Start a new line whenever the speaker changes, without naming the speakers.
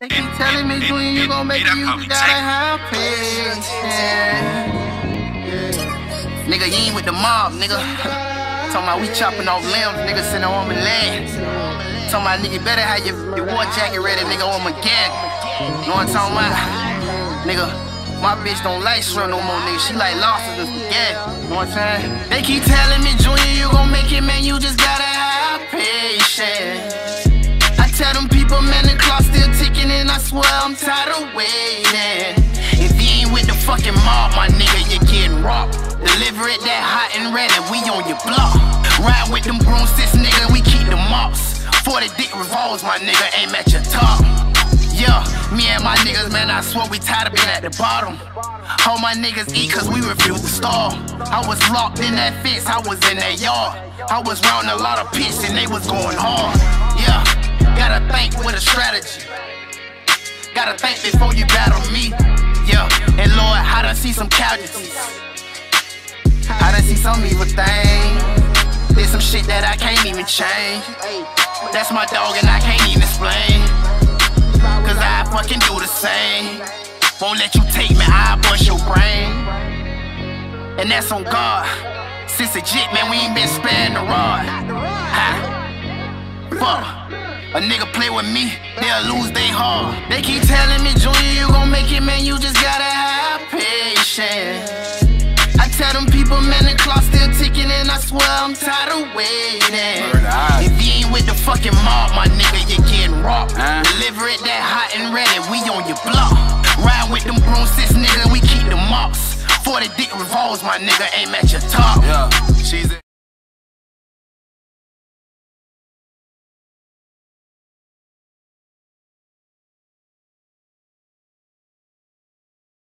They keep telling me, Junior, you gon' make it, you gotta have patience. Nigga, you ain't with the mob, nigga. Talking about we chopping off limbs, nigga, sitting on my leg. Talking about, nigga, better have your war jacket ready, nigga, on my gag. Know what I'm talking about? Nigga, my bitch don't like shrimp no more, nigga. She like lobsters and spaghetti. Know what I'm saying? They keep telling me, Junior, you gon' make it, man, you just gotta have patience. I tell them people, man, the clock still ticking, and I swear I'm tired of waiting. If you ain't with the fucking mob, my nigga, you're getting robbed. Deliver it that hot and ready, we on your block. Ride with them broomsticks, nigga, we keep the mops. 40 dick revolves, my nigga, aim at your top. Yeah, me and my niggas, man, I swear we tired of being at the bottom. All my niggas eat cause we refuse to starve. I was locked in that fence, I was in that yard. I was round a lot of pits and they was going hard. Yeah, gotta think with a strategy. Gotta think before you battle me. Yeah, and Lord, I done see some casualties. I done see some evil things. There's some shit that I can't even change. That's my dog and I can't even explain. Cause I fucking do the same. Won't let you take me, I bust your brain. And that's on God. Since legit, man, we ain't been sparing the rod. Ha. Fuck. A nigga play with me, they'll lose they heart. They keep telling me, Junior, you gon' make it, man, you just gotta have patience. I tell them people, man, the clock still ticking, and I swear I'm tired of waiting. If you ain't with the fucking mob, my nigga, you're getting robbed. Deliver it that hot and ready, we on your block. Ride with them broomsticks, nigga, we keep the mops. 40 dick revolves, my nigga, aim at your top. Yeah, she's